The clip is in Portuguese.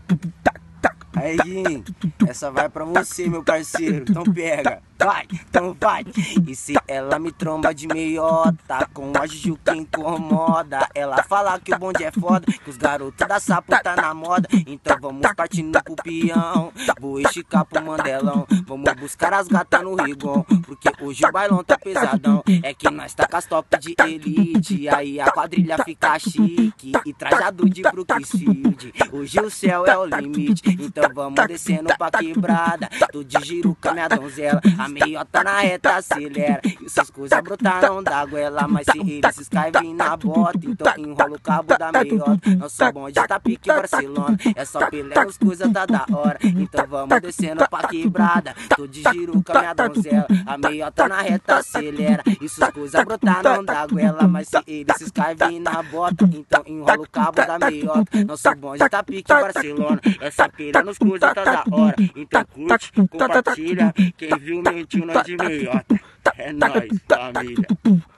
Aí, Jim, essa vai pra você, meu parceiro. Então pega, vai, então vai. E se ela me tromba de meiota, com a Juju que incomoda, ela fala que o bonde é foda, que os garotos da sapo tá na moda. Então vamos partindo pro peão, vou esticar pro Mandelão. Vamos buscar as gatas no Rigon, porque hoje o bailão tá pesadão. É que nós tá com as top de elite, aí a quadrilha fica chique e trajado de Brookfield. Hoje o céu é o limite, então vamos descendo pra quebrada. Tô de giro com a minha donzela, a meiota na reta acelera. E essas coisas brotaram da goela, mas se eles se escrevem na bota, então enrola o cabo da meiota. Nosso bonde tá pique Barcelona, é só Pelé, as coisas tá da hora. Então vamos descendo pra quebrada. Tô de giro com a minha donzela, a meiota na reta acelera. E essas coisas brotaram da goela, mas se eles se escrevem na bota, então enrola o cabo da meiota. Nosso bonde tá pique Barcelona, essa Pelé nos coisas tá da hora. Então curte, compartilha, quem viu mentiu nós de meiota. É nóis, família.